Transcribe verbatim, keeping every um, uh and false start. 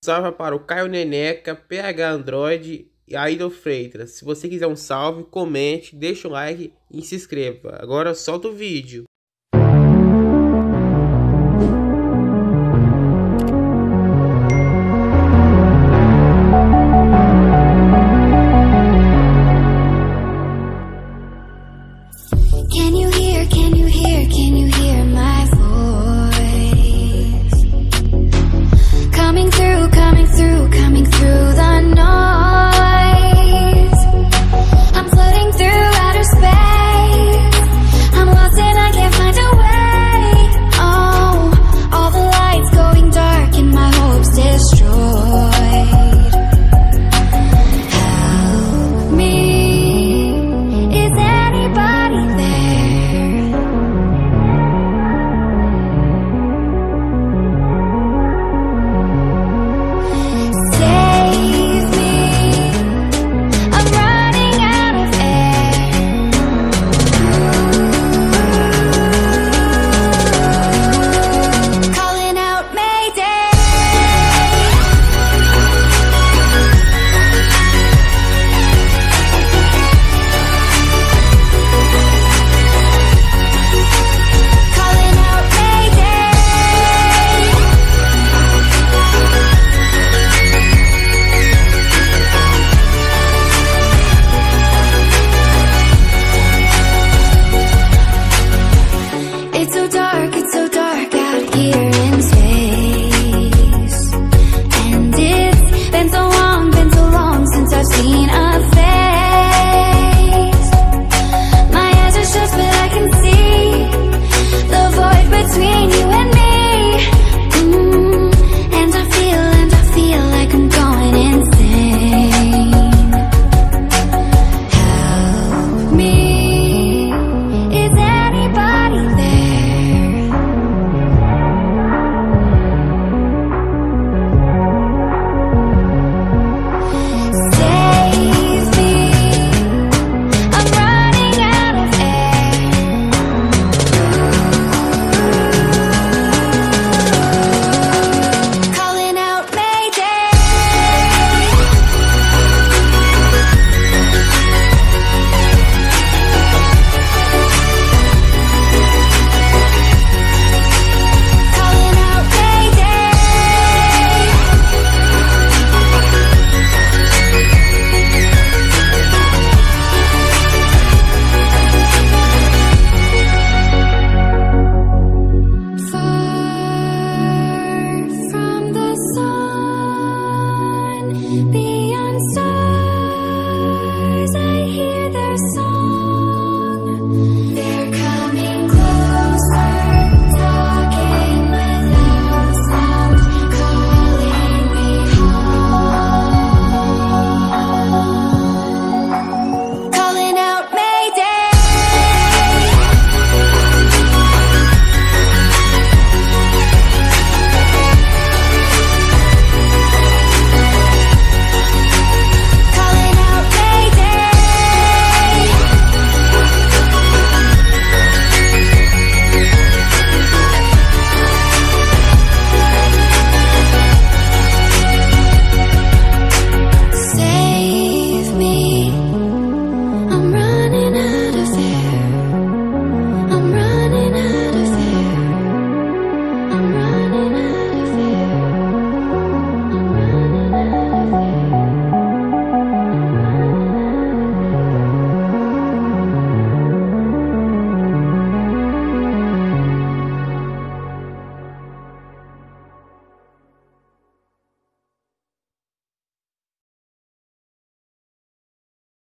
Salve para o Caio Neneca, P H Android e Aidon Freitas. Se você quiser um salve, comente, deixa o like e se inscreva. Agora solta o vídeo. Can you hear, can you hear, can you hear my voice? Coming through, coming through, coming through